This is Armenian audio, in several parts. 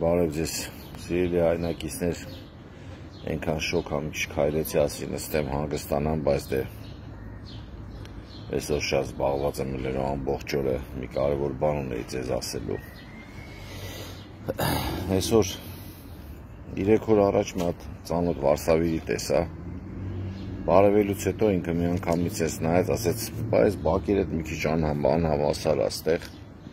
Բարև ձեզ, սիրելի հայրենակիցներ, այնքան շոկ համ քիչ քայլեցի ասի նստեմ հանգստանամ, բայց դե այսօր շատ զբաղված եմ ելերով ամբողջ օրը մի կարևոր բան ունեի ձեզ ասելու։ Այսօր 3 օր առաջ մի հատ ծանոթ Վարշավայի տեսա, բարևելուց հետո ինքը մի անգամից էս նայեց, ասեց, բայց բակեր հետ մի քիչ անհավասար աստեղ,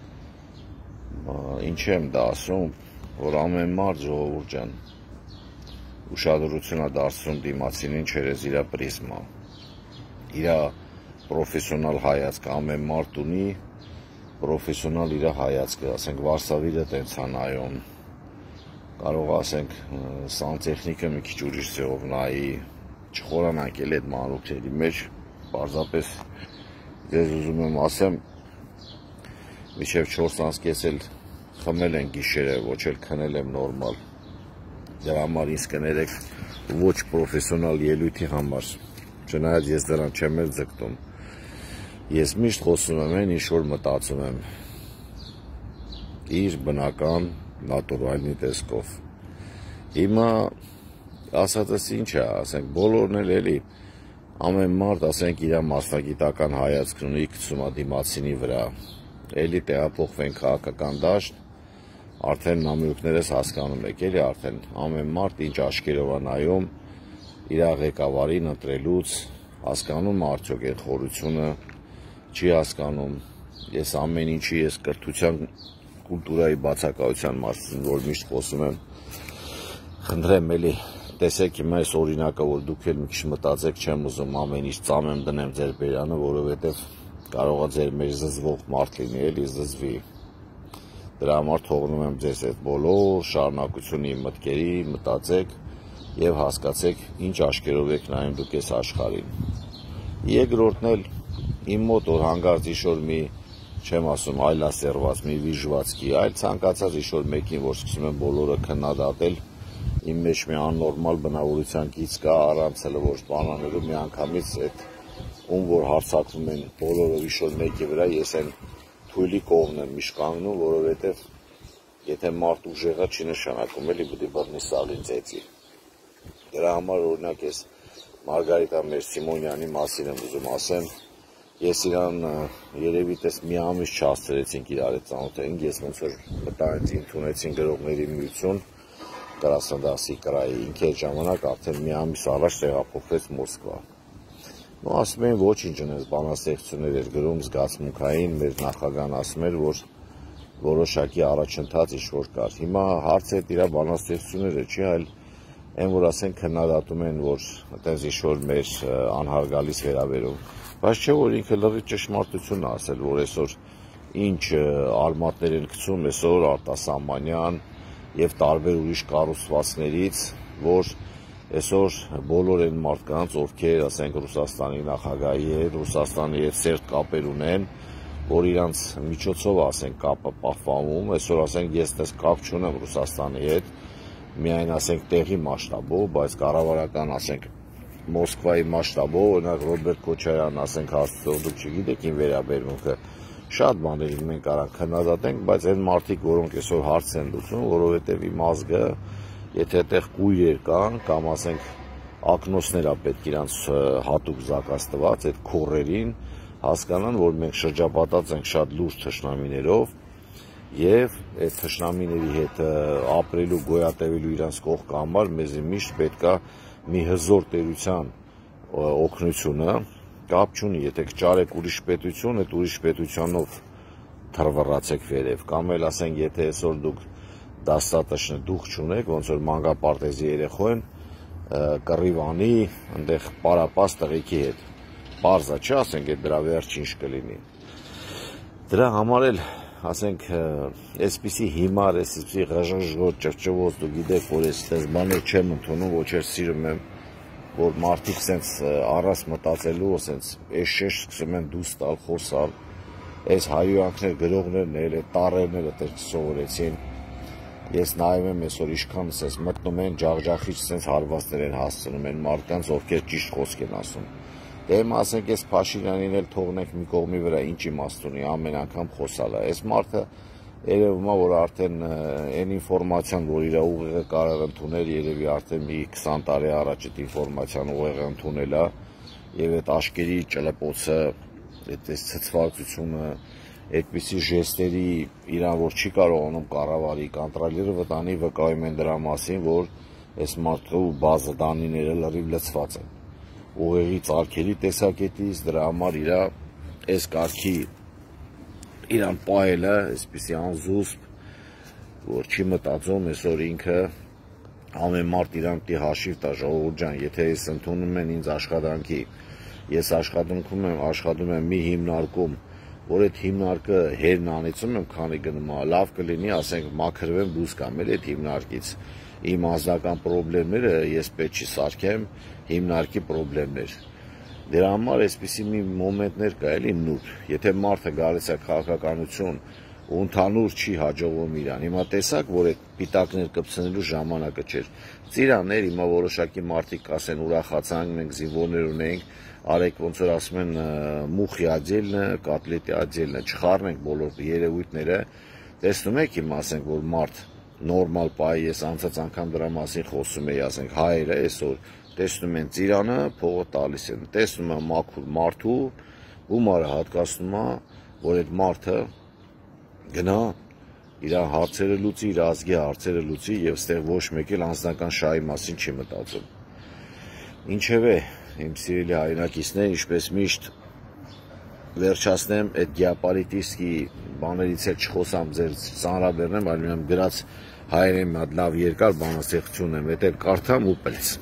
ինչ եմ դա ասում, որ ամեն մարդ ժողովուրդ ջան ուշադրություն է դարձնում դիմացինին չերես իր պրիզմա, իր պրոֆեսիոնալ հայացք, ամեն մարդ ունի պրոֆեսիոնալ իր հայացքը, ասենք Վարշավիլը տենց է նայում, կարող ասենք սանտեխնիկը մի քիչ ուրիշ ձևով նայի, չխորանանք էլ այդ մանրուքների մեջ, պարզապես ձեզ ուզում եմ ասեմ, մինչև 4:30 էլ խմել են գիշերը, ոչ էլ քնել եմ նորմալ, դրա համար ինձ կներեք ոչ պրոֆեսիոնալ ելույթի համար, չնայած ես դրան չեմ էլ ձգտում, ես միշտ խոսում եմ այն, ինչ որ մտածում եմ, իր բնական նատուրալնի տեսքով, հիմա ասածս ինչ է, ասենք բոլորն էլ էլի, ամեն մարդ ասենք իր մասնագիտական հայացքն ունի գցում դիմացինի վրա, էլի տեղափոխվենք քաղաքական դաշտ, արդեն նամյութներս հասկանում եք, էլի արդեն ամեն մարդ ինչ աչքերով է նայում իր ղեկավարին ընտրելուց, հասկանում արդյոք այդ խորությունը, չի հասկանում, ես ամեն ինչի ես կրթության կուլտուրայի բացակայության մասին, որ միշտ խոսում եմ, խնդրեմ էլի, տեսեք հիմա այս օրինակը, որ դուք էլ մի քիչ մտածեք, չեմ ուզում ամեն ինչ ծամեմ դնեմ ձեր բերանը, որովհետև կարող է ձեր մեջ զզվող մարդ լինի, էլի զզվի, դրա համար թողնում եմ ձեզ այդ բոլոր շարունակությունը իմ մտքերի, մտածեք և հասկացեք ինչ աչքերով եք նայում դուք այս աշխարհին։ Երկրորդն էլ իմ մոտ որ հանկարծ ինչ-որ մի, չեմ ասում այլասերված, մի վիժվածքի, այլ ցանկացած ինչ-որ մեկին, որ սկսում են բոլորը քննադատել, իմ մեջ մի աննորմալ բնավորության գիծ կա, առանց էլ որ բանանելու մի անգամից այդ ում որ հարձակվում են բոլորը ինչ-որ մեկի վրա, ես այն թույլի կողմն եմ միշտ կանգնում, որովհետև եթե մարդ ուժեղա չի նշանակում, էլի պիտի բռնի սալին ծեծի։ Դրա համար օրինակ ես Մարգարիտա մեր Սիմոնյանի մասին եմ ուզում ասեմ, ես իրան երևի տես մի ամիս չհասցրեցինք իրար հետ ծանոթանանք, ես ոնց որ մտա ինձ ընդունեցին գրողների միություն, Կրասնոդարսկի կրայի, ինքը այդ ժամանակ արդեն մի ամիս առաջ տեղափոխվեց Մոսկվա։ Ու ասում էին ոչինչ ունես բանաստեղծություններ էր գրում զգացմունքային, մեր նախագահն ասում էր, որ որոշակի առաջընթաց ինչ-որ կար։ Հիմա հարցը իր բանաստեղծությունները չի, այլ այն որ ասեն քննադատում են, որ այդպես ինչ-որ մեր անհարգալից վերաբերում։ Բայց չէ որ ինքը լրիվ ճշմարտությունն է ասել, որ այսօր ինչ արմատներ են գցում այսօր Արտասահմանյան և տարբեր ուրիշ կառուցվածքներից, որ այսօր բոլոր այն մարդկանց, ովքեր ասենք Ռուսաստանի նախագահի հետ, Ռուսաստանի հետ սերտ կապեր ունեն, որ իրանց միջոցով ասենք կապը պահպանվում, այսօր ասենք ես դες կապ չունեմ Ռուսաստանի հետ, միայն ասենք տեղի մասշտաբով, բայց կառավարական ասենք Մոսկվայի մասշտաբով, օրինակ Ռոբերտ Քոչարյանն ասենք հաստատող դուք չգիտեք ին վերաբերմունքը, շատ բաների մենք կարանք քննադատենք, բայց այն մարդիկ, որոնք այսօր հարց են լուծում, որովհետև իմ ազգը եթե այդտեղ կույրեր կան, կամ ասենք ակնոցներ է պետք իրանց հատուկ զակած տված, այդ քորերին հասկանան, որ մենք շրջապատած ենք շատ լուրջ թշնամիներով և այդ թշնամիների հետ ապրելու, գոյատևելու իրանց կողքը համար մեզ միշտ պետք է մի հզոր տերության օգնությունը, կապ չունի, եթե կճարեք ուրիշ պետություն, այդ ուրիշ պետությանով թռվռացեք վերև, կամ էլ ասենք, եթե այսօր դուք դաստատաշնը դուխ չունեք, ոնց որ մանկապարտեզի երեխու են, կռիվանի, ընդեղ պարապած տղեկի հետ, պարզա չէ, ասենք, այդ դրա վերջ ինչ կլինի։ Դրա համար էլ, ասենք, այսպիսի հիմար, այսպիսի ղժղժգոտ, ճրճվոց, դու գիտեք, որ ես բաներ չեմ ընդունում, ոչ էլ սիրում եմ, որ մարդիկ սենց առած մտածելու, սենց էշ սկսում են դուս տալ, խոսալ, այս հայոյանքներ, գրողներն էլ, տառերն էլ այդպես սովորեցին, ես նայում եմ այսօր իշքան սենց մտնում են, ջաղջախիչ սենց հարվածներ են հասցնում են մարդկանց, ովքեր ճիշտ խոսք են ասում։ Դե հիմա ասենք այս Փաշինյանին էլ թողնենք մի կողմի վրա, ինչ իմաստ ունի ամեն անգամ խոսալը, այս մարդը երևում է, որ արդեն այն ինֆորմացիան, որ իր ուղեղը կարող ընդունել, երևի արդեն մի 20 տարի առաջ այդ ինֆորմացիան ուղեղը ընդունել է, եւ այդ աշկերի ճլպոցը, այդ ցցվածությունը, այդպիսի ժեստերի իրան, որ չի կարողանում կառավարի կոնտրոլերը վտանի վկայում են դրա մասին, որ այս մարդու բազա դանիները լրիվ լցված են ուղեղի ծալքերի տեսակետից, դրա համար իր այս կարգի իրան պահելը, այսպիսի անզուսպ, որ չի մտածում այսօր ինքը ամեն մարդ իրան պիտի հաշիվ տա, ժողովուրդ ջան, եթե ես ընդունում են ինձ աշխատանքի, ես աշխատում եմ մի հիմնարկում, որ այդ հիմնարկը հերն անեցում եմ, քանի գնում է, լավ կլինի, ասենք մաքրվեմ դուրս գամ էլ այդ հիմնարկից, իմ անձնական պրոբլեմները ես պետք չի սարքեմ հիմնարկի պրոբլեմներ։ Դրա համար այսպիսի մի մոմենտներ կա էլի նուր, եթե մարդը գալիս է քաղաքականություն ու ընդհանուր չի հաջողվում իրան, հիմա տեսակ, որ այդ պիտակներ կպցնելու ժամանակը չէր, ծիրաններ, հիմա որոշակի մարդիկ կասեն ուրախացանք, մենք զինվորներ ունենք, արեք ոնց որ ասում են մուխի ադելնը, կոտլետի ադելնը, չխառնենք բոլոր երևույթները, տեսնում եք հիմա ասենք, որ մարդ նորմալ պահի, ես անցած անգամ դրա մասին խոսում էի, ասենք հայերը այսօր տեսնում են ծիրանը, փողը տալիս են, տեսնում են մաքուր մարդու, գումարը հատկացնում է, որ այդ մարդը գնա իր հարցերը լուծի, իր ազգի հարցերը լուծի եւ ստեղ ոչ մեկ էլ անձնական շահի մասին չի մտածում։ Ինչևէ, իմ սիրելի հայրենակիցներ, ինչպես միշտ վերջացնեմ այդ գեոպոլիտիկի բաներից էլ չխոսամ, ձեր ծանրաբեռնեմ, այլ միայն գրած հայերեն մի հատ լավ երկար բանաստեղծություն եմ, դա կարդամ ու պլց։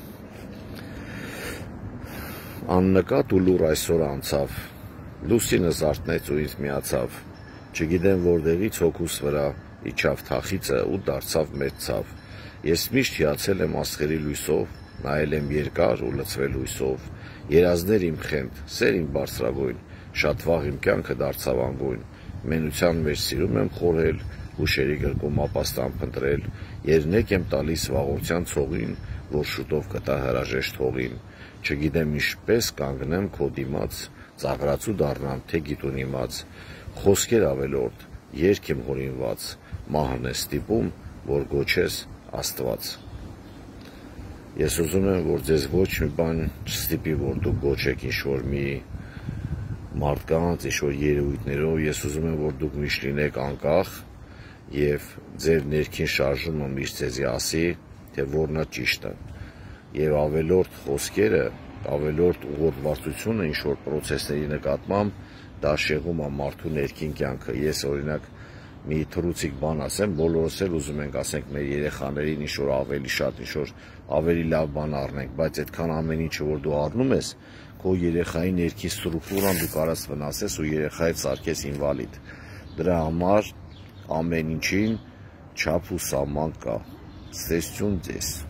Աննկատ ու լուր այսօր անցավ, լուսինը զարթնեց ու ինձ միացավ, չգիտեմ որտեղից հոգուս վրա իջավ թախիծը ու դարձավ մեծ ցավ, ես միշտ հիացել եմ աստղերի լույսով, նայել եմ երկար ու լցվել հույսով, երազներ իմ խենթ, սեր իմ բարձրագույն, շատ վաղ իմ կյանքը դարձավ անգույն, մենության մեջ սիրում եմ խորհել, հուշերի գրկում ապաստան փնտրել, երնեք եմ տալիս վաղորդյան ցողին, որ շուտով կտա հրաժեշտ հողին, չգիտեմ ինչպես կանգնեմ քո դիմաց, ծաղրացու դառնամ թե գիտուն իմաց, խոսքեր ավելորդ, երգ եմ հորինված, մահն է ստիպում, որ գոչես Աստված։ Ես ուզում եմ, որ ձեզ ոչ մի բան չստիպի, որ դուք գոչեք ինչ-որ մի մարդկանց, ինչ-որ երևույթներով, ես ուզում եմ, որ դուք միշտ լինեք անկախ եւ ձեր ներքին շարժումը միշտ ձեզի ասի, թե որն է ճիշտը։ Եվ ավելորդ խոսքերը, ավելորդ ուղղորդվածությունը ինչ-որ պրոցեսների նկատմամբ, դա շեղում է մարդու ներքին կյանքը։ Ես օրինակ մի թռուցիկ բան ասեմ, բոլորս էլ ուզում ենք, ասենք, մեր երեխաներին ինչ-որ ավելի շատ, ինչ-որ ավելի լավ բան առնենք, բայց այդքան ամեն ինչը, որ դու առնում ես, քո երեխայի ներքին ստրուկտուրան դու կարաս վնասես ու երեխայդ սարքես ինվալիդ։ Դրա համար ամեն ինչին չափ ու սահման կա։ Ստեսություն ձեզ։